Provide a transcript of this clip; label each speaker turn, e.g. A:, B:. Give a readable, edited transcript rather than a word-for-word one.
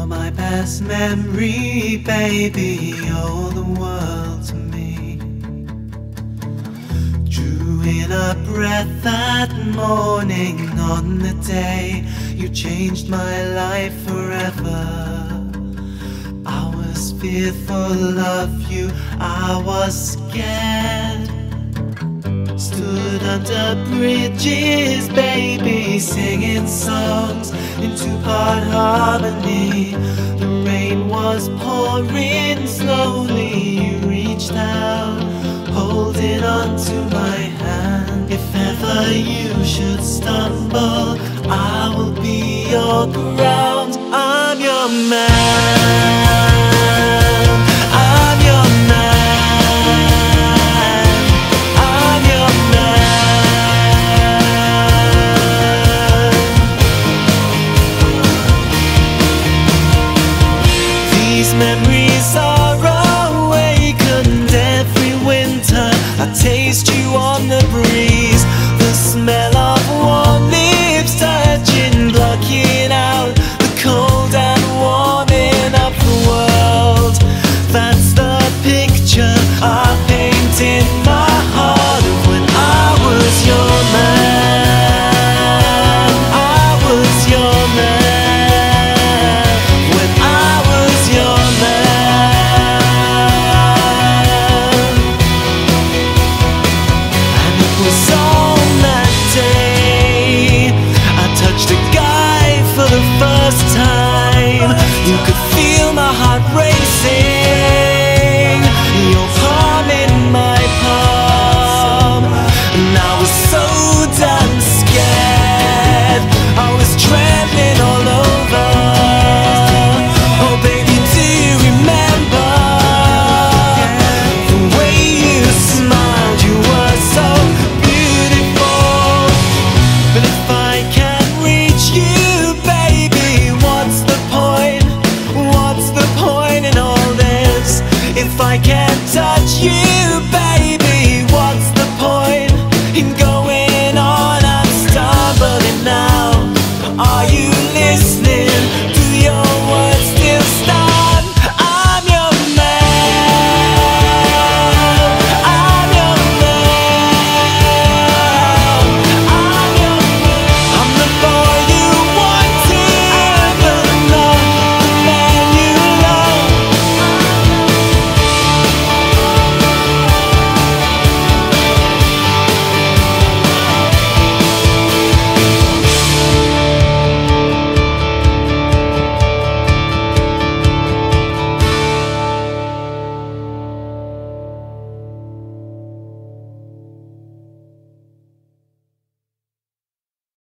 A: my best memory, baby, you're the world to me. Drew in a breath that morning on the day you changed my life forever. I was fearful of you, I was scared. Stood under bridges, baby, singing songs in two-part harmony. The rain was pouring slowly. You reached out, holding on to my hand. If ever you should stumble, I will be your ground. I'm your man.